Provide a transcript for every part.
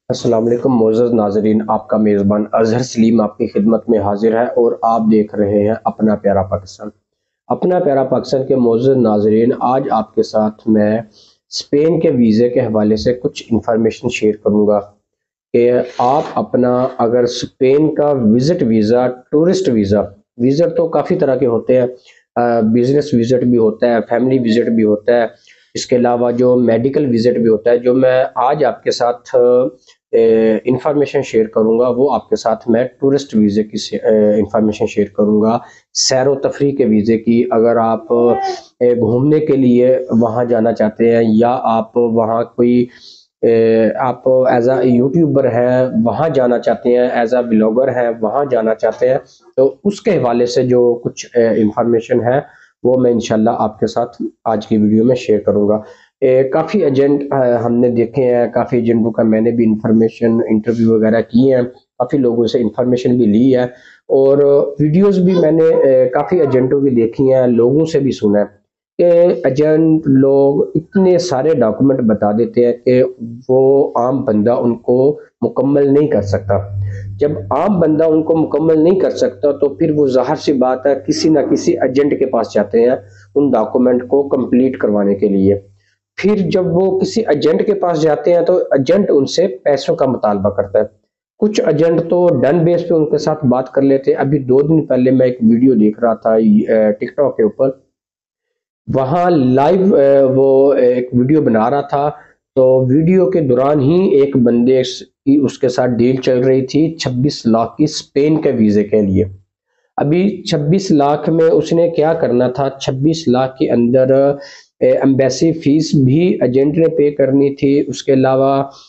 अस्सलाम वालेकुम मोअज़्ज़ज़ नाज़रीन, आपका मेज़बान अज़हर सलीम आपकी खिदमत में हाजिर है और आप देख रहे हैं अपना प्यारा पाकिस्तान। अपना प्यारा पाकिस्तान के मोअज़्ज़ज़ नाज़रीन, आज आपके साथ मैं स्पेन के वीज़े के हवाले से कुछ इंफॉर्मेशन शेयर करूंगा कि आप अपना अगर स्पेन का visit visa, tourist visa, visit तो काफ़ी तरह के होते हैं, बिजनेस विज़िट भी होता है, फैमिली विज़िट भी होता है, इसके अलावा जो मेडिकल विज़िट भी होता है। जो मैं आज आपके साथ इंफॉर्मेशन शेयर करूंगा वो आपके साथ मैं टूरिस्ट वीज़े की इंफॉर्मेशन शेयर करूंगा, सैर व तफरी के वीज़े की। अगर आप घूमने के लिए वहाँ जाना चाहते हैं या आप वहाँ कोई आप एज अ यूट्यूबर हैं वहाँ जाना चाहते हैं, एज अ ब्लॉगर हैं वहाँ जाना चाहते हैं, तो उसके हवाले से जो कुछ इंफॉर्मेशन है वो मैं इंशाल्लाह आपके साथ आज की वीडियो में शेयर करूंगा। काफ़ी एजेंट हमने देखे हैं, काफ़ी एजेंटों का मैंने भी इंफॉर्मेशन इंटरव्यू वगैरह किए हैं, काफ़ी लोगों से इंफॉर्मेशन भी ली है और वीडियोस भी मैंने काफ़ी एजेंटों की देखी हैं, लोगों से भी सुना है कि एजेंट लोग इतने सारे डॉक्यूमेंट बता देते हैं कि वो आम बंदा उनको मुकम्मल नहीं कर सकता। जब आम बंदा उनको मुकम्मल नहीं कर सकता तो फिर वो ज़ाहिर सी बात है किसी ना किसी एजेंट के पास जाते हैं उन डॉक्यूमेंट को कंप्लीट करवाने के लिए। फिर जब वो किसी एजेंट के पास जाते हैं तो एजेंट उनसे पैसों का मुतालबा करता है। कुछ एजेंट तो डन बेस पे उनके साथ बात कर लेते हैं। अभी 2 दिन पहले मैं एक वीडियो देख रहा था टिकटॉक के ऊपर, वहाँ लाइव वो एक वीडियो बना रहा था, तो वीडियो के दौरान ही एक बंदे की उसके साथ डील चल रही थी 26 लाख की स्पेन के वीज़े के लिए। अभी 26 लाख में उसने क्या करना था, 26 लाख के अंदर एम्बेसी फीस भी एजेंट ने पे करनी थी, उसके अलावा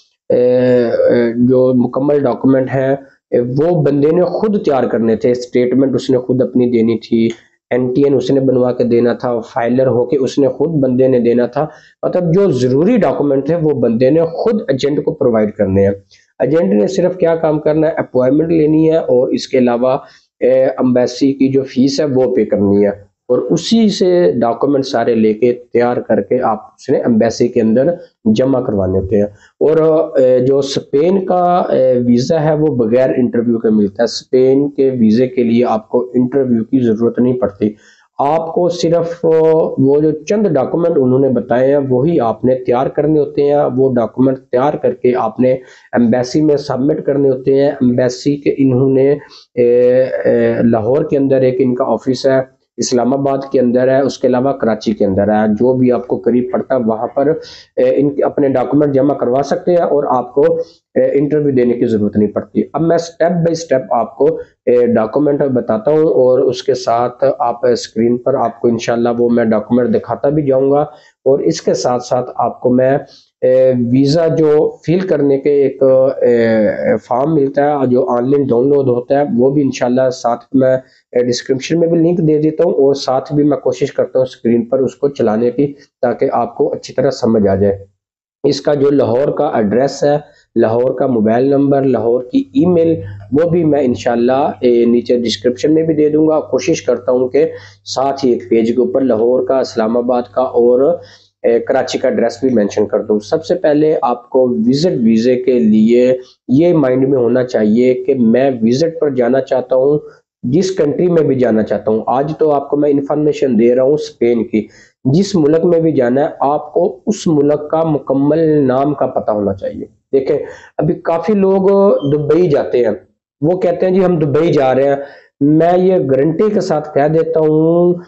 जो मुकम्मल डॉक्यूमेंट है वो बंदे ने खुद तैयार करने थे, स्टेटमेंट उसने खुद अपनी देनी थी, एनटीएन उसने बनवा के देना था, फाइलर होके उसने खुद बंदे ने देना था। मतलब जो जरूरी डॉक्यूमेंट है वो बंदे ने खुद एजेंट को प्रोवाइड करने हैं। एजेंट ने सिर्फ क्या काम करना है, अपॉइंटमेंट लेनी है और इसके अलावा एम्बेसी की जो फीस है वो पे करनी है और उसी से डॉक्यूमेंट सारे लेके तैयार करके आप उसने एम्बेसी के अंदर जमा करवाने होते हैं। और जो स्पेन का वीज़ा है वो बगैर इंटरव्यू के मिलता है। स्पेन के वीज़े के लिए आपको इंटरव्यू की ज़रूरत नहीं पड़ती, आपको सिर्फ वो जो चंद डॉक्यूमेंट उन्होंने बताए हैं वही आपने तैयार करने होते हैं। वो डॉक्यूमेंट तैयार करके आपने एम्बेसी में सबमिट करने होते हैं। एम्बेसी के इन्होंने लाहौर के अंदर एक इनका ऑफिस है, इस्लामाबाद के अंदर है, उसके अलावा कराची के अंदर है, जो भी आपको करीब पड़ता है वहां पर इनके अपने डॉक्यूमेंट जमा करवा सकते हैं और आपको इंटरव्यू देने की जरूरत नहीं पड़ती। अब मैं स्टेप बाय स्टेप आपको डॉक्यूमेंट बताता हूँ और उसके साथ आप स्क्रीन पर आपको इंशाल्लाह वो मैं डॉक्यूमेंट दिखाता भी जाऊंगा और इसके साथ साथ आपको मैं वीज़ा जो फिल करने के एक फॉर्म मिलता है जो ऑनलाइन डाउनलोड होता है वो भी इंशाल्लाह साथ में डिस्क्रिप्शन में भी लिंक दे देता हूँ और साथ भी मैं कोशिश करता हूँ स्क्रीन पर उसको चलाने की, ताकि आपको अच्छी तरह समझ आ जाए। इसका जो लाहौर का एड्रेस है, लाहौर का मोबाइल नंबर, लाहौर की ईमेल, वो भी मैं इंशाल्लाह नीचे डिस्क्रिप्शन में भी दे दूंगा। कोशिश करता हूँ कि साथ ही एक पेज के ऊपर लाहौर का, इस्लामाबाद का और कराची का एड्रेस भी मेंशन कर दूं। सबसे पहले आपको विजिट वीज़े के लिए ये माइंड में होना चाहिए कि मैं विजिट पर जाना चाहता हूँ, जिस कंट्री में भी जाना चाहता हूँ। आज तो आपको मैं इंफॉर्मेशन दे रहा हूँ स्पेन की, जिस मुल्क में भी जाना है आपको उस मुल्क का मुकम्मल नाम का पता होना चाहिए। देखें, अभी काफी लोग दुबई जाते हैं, वो कहते हैं जी हम दुबई जा रहे हैं। मैं ये गारंटी के साथ कह देता हूँ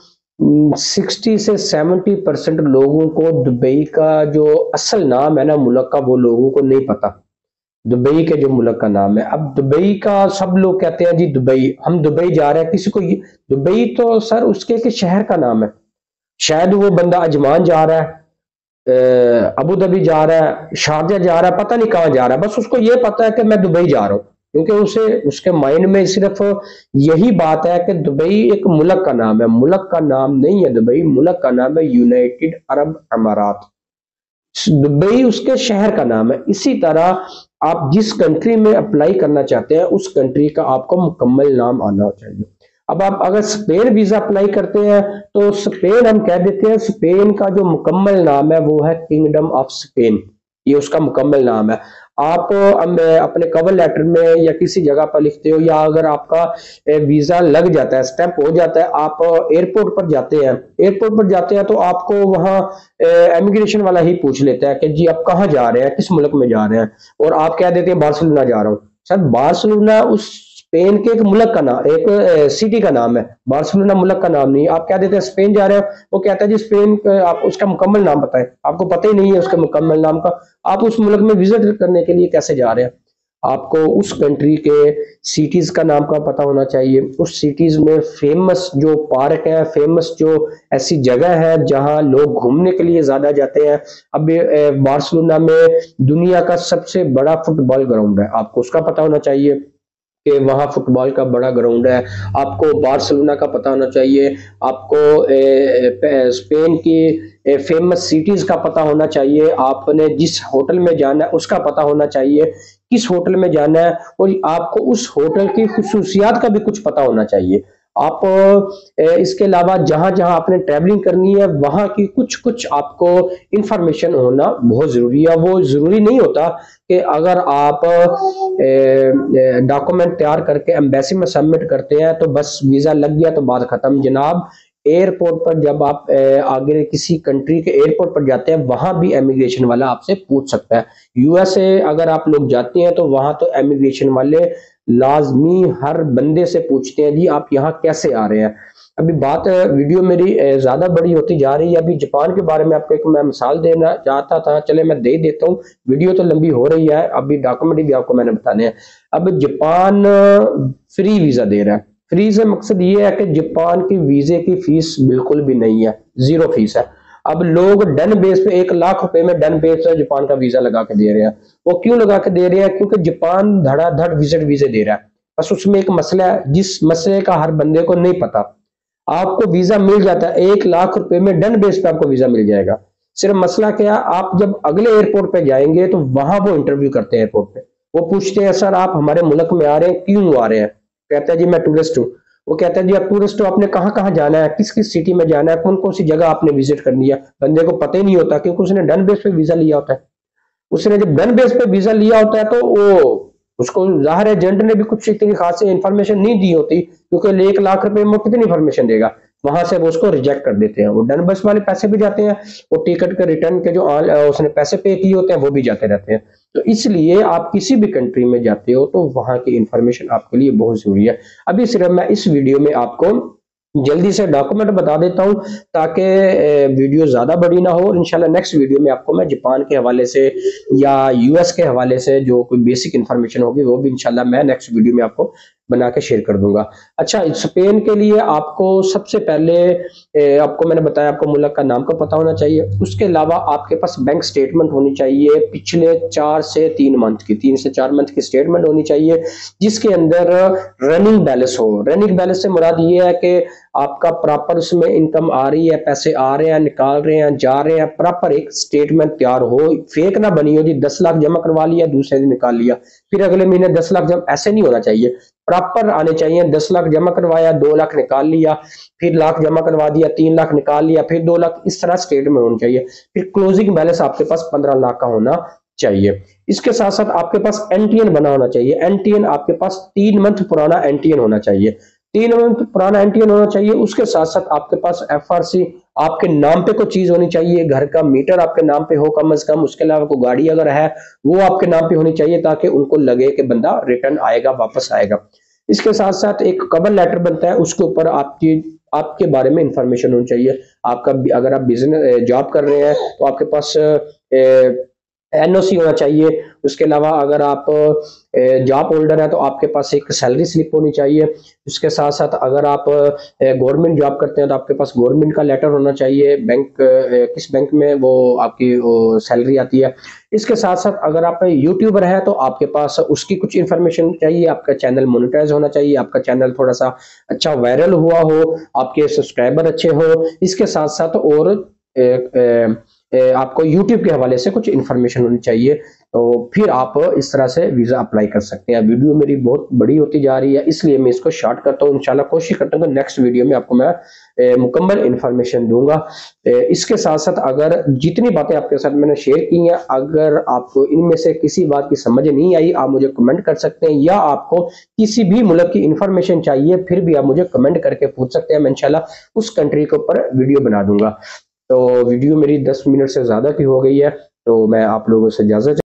60 से 70% लोगों को दुबई का जो असल नाम है ना मुल्क का, वो लोगों को नहीं पता। दुबई के जो मुल्क का नाम है, अब दुबई का सब लोग कहते हैं जी दुबई, हम दुबई जा रहे हैं, किसी को दुबई तो सर उसके के शहर का नाम है। शायद वो बंदा अजमान जा रहा है, अबू धाबी जा रहा है, शारजा जा रहा है, पता नहीं कहाँ जा रहा है, बस उसको ये पता है कि मैं दुबई जा रहा हूँ, क्योंकि उसे उसके माइंड में सिर्फ यही बात है कि दुबई एक मुल्क का नाम है। मुल्क का नाम नहीं है दुबई, मुल्क का नाम है यूनाइटेड अरब अमारात। दुबई उसके शहर का नाम है। इसी तरह आप जिस कंट्री में अप्लाई करना चाहते हैं उस कंट्री का आपको मुकम्मल नाम आना चाहिए। अब आप अगर स्पेन वीजा अप्लाई करते हैं तो स्पेन हम कह देते हैं, स्पेन का जो मुकम्मल नाम है वो है किंगडम ऑफ स्पेन, ये उसका मुकम्मल नाम है। आप अपने कवर लेटर में या किसी जगह पर लिखते हो, या अगर आपका वीजा लग जाता है, स्टेप हो जाता है, आप एयरपोर्ट पर जाते हैं, तो आपको वहां इमिग्रेशन वाला ही पूछ लेता है कि जी आप कहाँ जा रहे हैं, किस मुल्क में जा रहे हैं, और आप कह देते हैं बार्सिलोना जा रहा हूँ। सर बार्सिलोना उस स्पेन के एक मुल्क का नाम, एक सिटी का नाम है, बार्सिलोना मुल्क का नाम नहीं। आप क्या देते हैं स्पेन जा रहे हैं, वो कहता है जी स्पेन, आप उसका मुकम्मल नाम बताएं, आपको पता ही नहीं है उसके मुकम्मल नाम का, आप उस मुल्क में विजिट करने के लिए कैसे जा रहे हैं। आपको उस कंट्री के सिटीज का नाम का पता होना चाहिए, उस सिटीज में फेमस जो पार्क है, फेमस जो ऐसी जगह है जहां लोग घूमने के लिए ज्यादा जाते हैं। अब बार्सिलोना में दुनिया का सबसे बड़ा फुटबॉल ग्राउंड है, आपको उसका पता होना चाहिए कि वहाँ फुटबॉल का बड़ा ग्राउंड है। आपको बार्सिलोना का पता होना चाहिए, आपको स्पेन की फेमस सिटीज का पता होना चाहिए, आपने जिस होटल में जाना है उसका पता होना चाहिए, किस होटल में जाना है, और आपको उस होटल की खुसूसियात का भी कुछ पता होना चाहिए। आप इसके अलावा जहां जहां आपने ट्रैवलिंग करनी है वहां की कुछ कुछ आपको इंफॉर्मेशन होना बहुत जरूरी है। वो जरूरी नहीं होता कि अगर आप डॉक्यूमेंट तैयार करके एम्बेसी में सबमिट करते हैं तो बस वीजा लग गया तो बात खत्म। जनाब एयरपोर्ट पर जब आप आगे किसी कंट्री के एयरपोर्ट पर जाते हैं वहां भी इमिग्रेशन वाला आपसे पूछ सकता है। यूएसए अगर आप लोग जाते हैं तो वहां तो इमिग्रेशन वाले लाजमी हर बंदे से पूछते हैं जी आप यहाँ कैसे आ रहे हैं। अभी बात वीडियो मेरी ज्यादा बड़ी होती जा रही है। अभी जापान के बारे में आपको एक मैं मिसाल देना चाहता था, चले मैं दे देता हूँ, वीडियो तो लंबी हो रही है, अभी डॉक्यूमेंट भी आपको मैंने बताने हैं। अब जापान फ्री वीजा दे रहा है। फ्री से मकसद ये है कि जापान की वीजे की फीस बिल्कुल भी नहीं है, जीरो फीस है। अब लोग डन बेस पे 1 लाख रुपए में डन बेस पे जापान का वीजा लगा के दे रहे हैं। वो क्यों लगा के दे रहे हैं? क्योंकि जापान धड़ाधड़ विजिट वीजे दे रहा है। बस उसमें एक मसला है जिस मसले का हर बंदे को नहीं पता। आपको वीजा मिल जाता है 1 लाख रुपए में, डन बेस पे आपको वीजा मिल जाएगा। सिर्फ मसला क्या, आप जब अगले एयरपोर्ट पे जाएंगे तो वहां वो इंटरव्यू करते हैं एयरपोर्ट पे। वो पूछते हैं सर आप हमारे मुल्क में आ रहे हैं, क्यों आ रहे हैं? कहता है जी मैं टूरिस्ट हूँ। वो कहता है जी आप टूरिस्ट हो, आपने कहाँ कहाँ जाना है, किस किस सिटी में जाना है, कौन कौन सी जगह आपने विजिट करनी है? बंदे को पता ही नहीं होता क्योंकि उसने डन बेस पे वीजा लिया होता है। उसने जब डन बेस पे वीजा लिया होता है तो वो उसको जाहिर है एजेंट ने भी कुछ इतनी खास इंफॉर्मेशन नहीं दी होती, क्योंकि 1 लाख रुपए में कितनी इंफॉर्मेशन देगा। वहां से वो उसको रिजेक्ट कर देते हैं। वो डन बस वाले पैसे भी जाते हैं, वो टिकट के रिटर्न के जो उसने पैसे पे किए होते हैं वो भी जाते रहते हैं। तो इसलिए आप किसी भी कंट्री में जाते हो तो वहां की इंफॉर्मेशन आपके लिए बहुत जरूरी है। अभी सिर्फ मैं इस वीडियो में आपको जल्दी से डॉक्यूमेंट बता देता हूं ताकि वीडियो ज्यादा बड़ी ना हो। और इंशाल्लाह नेक्स्ट वीडियो में आपको मैं जापान के हवाले से या यूएस के हवाले से जो कोई बेसिक इंफॉर्मेशन होगी वो भी इंशाल्लाह मैं नेक्स्ट वीडियो में आपको बना के शेयर कर दूंगा। अच्छा, स्पेन के लिए आपको सबसे पहले आपको मैंने बताया आपको मुल्क का नाम का पता होना चाहिए। उसके अलावा आपके पास बैंक स्टेटमेंट होनी चाहिए पिछले 4 से 3 मंथ की, 3 से 4 मंथ की स्टेटमेंट होनी चाहिए जिसके अंदर रनिंग बैलेंस हो। रनिंग बैलेंस से मुराद ये है कि आपका प्रॉपर उसमें इनकम आ रही है, पैसे आ रहे हैं, निकाल रहे हैं, जा रहे हैं, प्रॉपर एक स्टेटमेंट तैयार हो, फेक ना बनी हो जी 10 लाख जमा करवा लिया दूसरे दिन निकाल लिया फिर अगले महीने 10 लाख जमा, ऐसे नहीं होना चाहिए। प्रॉपर आने चाहिए। 10 लाख जमा करवाया, 2 लाख निकाल लिया, फिर लाख जमा करवा दिया, 3 लाख निकाल लिया, फिर 2 लाख, इस तरह स्टेटमेंट होनी चाहिए। फिर क्लोजिंग बैलेंस आपके पास 15 लाख का होना चाहिए। इसके साथ साथ आपके पास एनटीएन बना होना चाहिए। एनटीएन आपके पास 3 मंथ पुराना एनटीएन होना चाहिए। 3 मंथ पुराना एनटीएन होना चाहिए। उसके साथ साथ आपके पास एफआरसी आपके नाम पे कोई चीज होनी चाहिए। घर का मीटर आपके नाम पे हो कम से कम। उसके अलावा कोई गाड़ी अगर है वो आपके नाम पे होनी चाहिए ताकि उनको लगे कि बंदा रिटर्न आएगा, वापस आएगा। इसके साथ साथ एक कवर लेटर बनता है, उसके ऊपर आपके बारे में इंफॉर्मेशन होनी चाहिए। आपका अगर आप बिजनेस जॉब कर रहे हैं तो आपके पास एनओसी होना चाहिए। उसके अलावा अगर आप जॉब होल्डर है तो आपके पास एक सैलरी स्लिप होनी चाहिए। उसके साथ साथ अगर आप गवर्नमेंट जॉब करते हैं तो आपके पास गवर्नमेंट का लेटर होना चाहिए, बैंक किस बैंक में वो आपकी सैलरी आती है। इसके साथ साथ अगर आप यूट्यूबर है तो आपके पास उसकी कुछ इंफॉर्मेशन चाहिए। आपका चैनल मोनेटाइज होना चाहिए, आपका चैनल थोड़ा सा अच्छा वायरल हुआ हो, आपके सब्सक्राइबर अच्छे हो। इसके साथ साथ और आपको YouTube के हवाले से कुछ इंफॉर्मेशन होनी चाहिए तो फिर आप इस तरह से वीज़ा अप्लाई कर सकते हैं। वीडियो मेरी बहुत बड़ी होती जा रही है, इसलिए मैं इसको शॉर्ट करता हूँ। इंशाल्लाह कोशिश करता हूँ कि नेक्स्ट वीडियो में आपको मैं मुकम्मल इन्फॉर्मेशन दूंगा। इसके साथ साथ अगर जितनी बातें आपके साथ मैंने शेयर की हैं, अगर आपको इनमें से किसी बात की समझ नहीं आई, आप मुझे कमेंट कर सकते हैं, या आपको किसी भी मुल्क की इंफॉर्मेशन चाहिए फिर भी आप मुझे कमेंट करके पूछ सकते हैं। मैं इंशाल्लाह उस कंट्री के ऊपर वीडियो बना दूंगा। तो वीडियो मेरी 10 मिनट से ज़्यादा की हो गई है, तो मैं आप लोगों से इजाज़त